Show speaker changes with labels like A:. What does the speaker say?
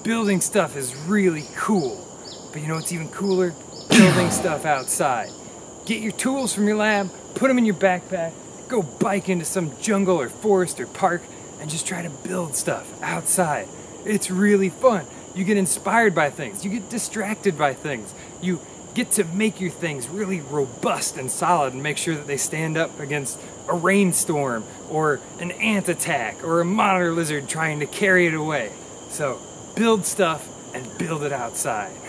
A: building stuff is really cool. But you know what's even cooler? Building stuff outside. Get your tools from your lab, put them in your backpack, go bike into some jungle or forest or park, and just try to build stuff outside. It's really fun. You get inspired by things. You get distracted by things. You get to make your things really robust and solid and make sure that they stand up against a rainstorm or an ant attack or a monitor lizard trying to carry it away. So build stuff and build it outside.